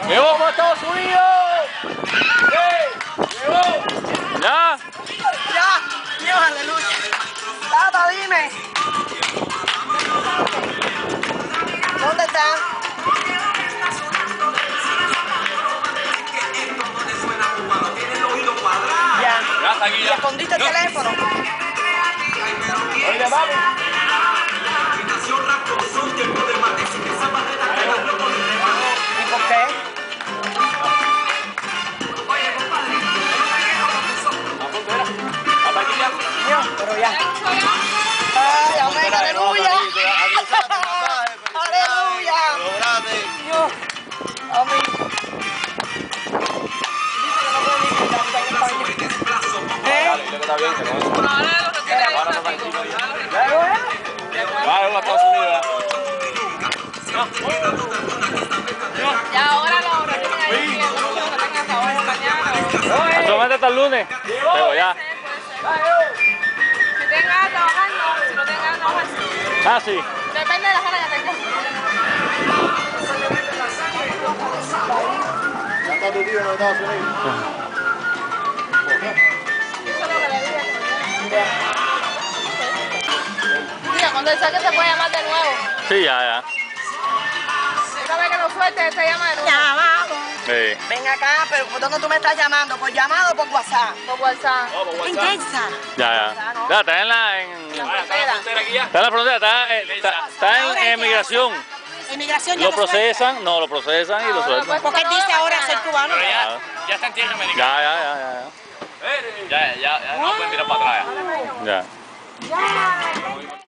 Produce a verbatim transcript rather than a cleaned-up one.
¡Llegó para Estados Unidos! ¡Hey! ¡Llegó! ¿Ya? Ya, Dios, aleluya. Tata, dime. ¿Dónde están? Ya. Ya está aquí, ¿Y ya. escondiste el teléfono? Oye, papi. ¿Y por qué? Hasta aquí ya. Dios, pero ya. Ay, amén, aleluya. Aleluya. Dios, amén. Dice que no puede ni gritar, está en España. ¿Eh? Dile que está bien, que no. Ahora no tranquilo ya. ¿Ya llegó ya? Va a Estados Unidos. Ya ahora lo retienen ahí, que no que tengan hasta hoy mañana. Solamente hasta el lunes. Pero ya. Puede ser. Si tengan ganas de trabajar, no. Si no tengan ganas de trabajar, sí. Ah, sí. Depende de las ganas que tengan. ¿Ya está tu tío en los Estados Unidos? Eso es lo que le dije. Mira, cuando él saque se puede llamar de nuevo. Sí, ya, ya. Una vez que lo suelte, él se llama de nuevo. Llamado. Sí. Ven acá, pero ¿por dónde tú me estás llamando? ¿Por llamado o por WhatsApp? Por WhatsApp. Intensa. Ya, ya. Ya, está en la... En, La frontera. está en la frontera, está, eh, está, está en, en migración. Inmigración ya Lo lo suelta. procesan, no, lo procesan y lo Ahora, sueltan. pues, Porque él dice ahora ser cubano. Ya, Ya está en tierra ya, americana. ya, ya, ya. Ya, ya, ya no pueden tirar para atrás. Ya. Ya.